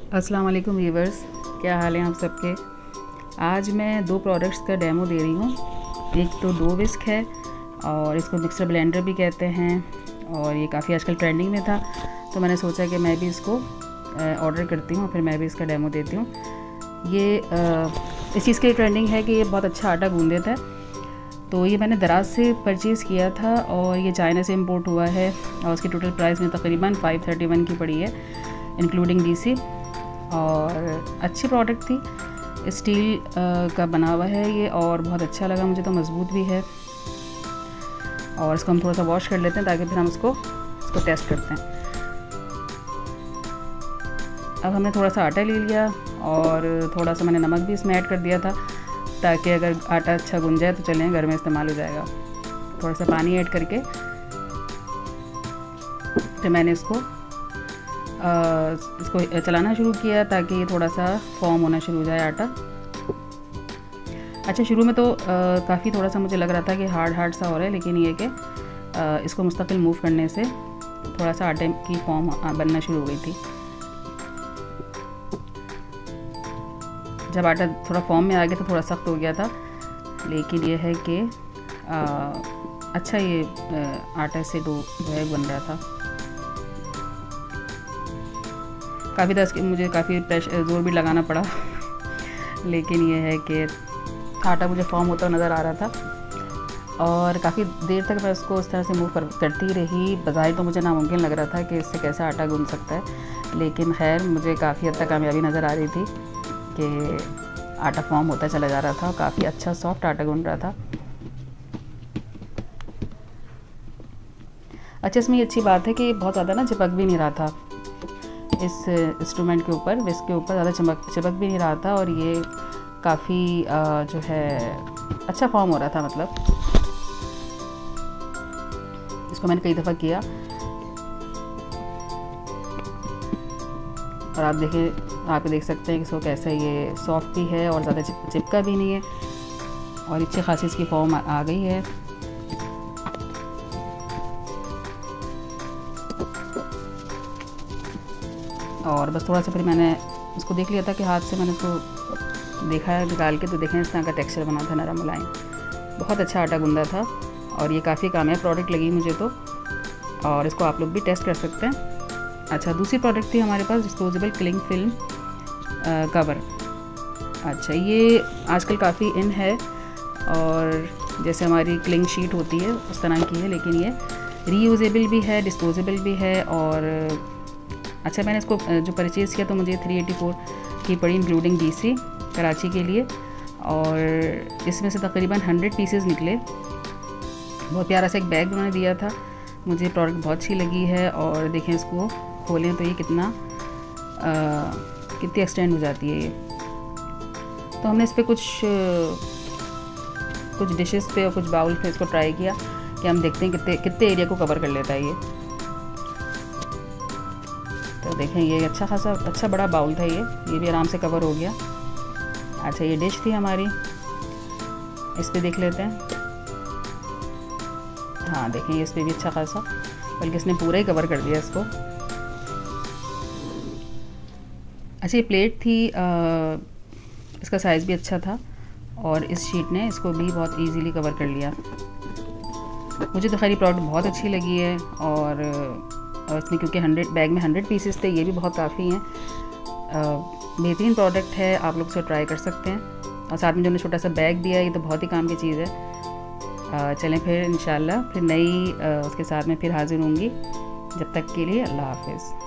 अस्सलाम वालेकुम व्यूवर्स, क्या हाल है आप सबके। आज मैं दो प्रोडक्ट्स का डेमो दे रही हूँ। एक तो डो विस्क है और इसको मिक्सर ब्लेंडर भी कहते हैं और ये काफ़ी आजकल ट्रेंडिंग में था, तो मैंने सोचा कि मैं भी इसको ऑर्डर करती हूँ, फिर मैं भी इसका डेमो देती हूँ। ये इस चीज़ की ट्रेंडिंग है कि ये बहुत अच्छा आटा गूंद देता है। तो ये मैंने दराज से परचेज़ किया था और ये चाइना से इंपोर्ट हुआ है और उसकी टोटल प्राइस में तकरीबन 531 की पड़ी है इंक्लूडिंग डीसी। और अच्छी प्रोडक्ट थी, स्टील का बना हुआ है ये और बहुत अच्छा लगा मुझे, तो मज़बूत भी है। और इसको हम थोड़ा सा वॉश कर लेते हैं ताकि फिर हम इसको टेस्ट करते हैं। अब हमने थोड़ा सा आटा ले लिया और थोड़ा सा मैंने नमक भी इसमें ऐड कर दिया था ताकि अगर आटा अच्छा गुन जाए तो चलें घर में इस्तेमाल हो जाएगा। थोड़ा सा पानी ऐड करके फिर मैंने इसको चलाना शुरू किया ताकि ये थोड़ा सा फॉर्म होना शुरू हो जाए आटा। अच्छा, शुरू में तो काफ़ी थोड़ा सा मुझे लग रहा था कि हार्ड सा हो रहा है, लेकिन ये कि इसको मुस्तकिल मूव करने से थोड़ा सा आटे की फॉर्म बनना शुरू हो गई थी। जब आटा थोड़ा फॉर्म में आ गया तो थोड़ा सख्त हो गया था, लेकिन ये है कि अच्छा ये आटे से डो जो है बन रहा था। काफ़ी दस मुझे काफ़ी ज़ोर भी लगाना पड़ा लेकिन ये है कि आटा मुझे फॉर्म होता नज़र आ रहा था और काफ़ी देर तक मैं उसको उस तरह से मूव करती रही। बज़ाहिर तो मुझे नामुमकिन लग रहा था कि इससे कैसा आटा गूंद सकता है, लेकिन खैर मुझे काफ़ी हद तक कामयाबी नज़र आ रही थी कि आटा फॉर्म होता चला जा रहा था और काफ़ी अच्छा सॉफ्ट आटा गूंद रहा था। अच्छा, इसमें अच्छी बात है कि बहुत ज़्यादा ना चिपक भी नहीं रहा था इस इंस्ट्रूमेंट के ऊपर, विस्क के ऊपर ज़्यादा चिपक भी नहीं रहा था और ये काफ़ी जो है अच्छा फॉर्म हो रहा था। मतलब इसको मैंने कई दफ़ा किया और आप देख सकते हैं कि इसको कैसे ये सॉफ्ट भी है और ज़्यादा चिपका भी नहीं है और अच्छी खासी इसकी फॉर्म आ गई है। और बस थोड़ा सा फिर मैंने इसको देख लिया था कि हाथ से मैंने इसको देखा है निकाल के, तो देखें इस तरह का टेक्सचर बना था, नरम मुलायम, बहुत अच्छा आटा गूंदा था और ये काफ़ी कामयाब प्रोडक्ट लगी मुझे तो, और इसको आप लोग भी टेस्ट कर सकते हैं। अच्छा, दूसरी प्रोडक्ट थी हमारे पास डिस्पोजेबल क्लिंग फिल्म कवर। अच्छा, ये आजकल काफ़ी इन है और जैसे हमारी क्लिंग शीट होती है उस तरह की है, लेकिन ये रीयूजेबल भी है, डिस्पोजेबल भी है। और अच्छा, मैंने इसको जो परचेज़ किया तो मुझे 384 की पड़ी इंक्लूडिंग डीसी कराची के लिए, और इसमें से तकरीबन 100 पीसेस निकले। बहुत प्यारा सा एक बैग उन्होंने दिया था, मुझे प्रोडक्ट बहुत अच्छी लगी है। और देखें इसको खोलें तो ये कितनी एक्सटेंड हो जाती है ये। तो हमने इस पर कुछ डिशेस पे और कुछ बाउल पे इसको ट्राई किया कि हम देखते हैं कितने एरिया को कवर कर लेता है ये। तो देखें ये अच्छा बड़ा बाउल था, ये भी आराम से कवर हो गया। अच्छा, ये डिश थी हमारी, इस पे देख लेते हैं। हाँ देखें, इस पे भी अच्छा खासा, बल्कि इसने पूरा ही कवर कर दिया इसको। अच्छा, ये प्लेट थी, इसका साइज़ भी अच्छा था और इस शीट ने इसको भी बहुत इजीली कवर कर लिया। मुझे तो खैर ये प्रोडक्ट बहुत अच्छी लगी है और इसमें क्योंकि 100 बैग में 100 पीसेस थे, ये भी बहुत काफ़ी हैं। बेहतरीन प्रोडक्ट है, आप लोग इसे ट्राई कर सकते हैं। और साथ में जो छोटा सा बैग दिया, ये तो बहुत ही काम की चीज़ है। चलें फिर इंशाल्लाह फिर नई उसके साथ में फिर हाज़िर होंगी। जब तक के लिए अल्लाह हाफ़िज़।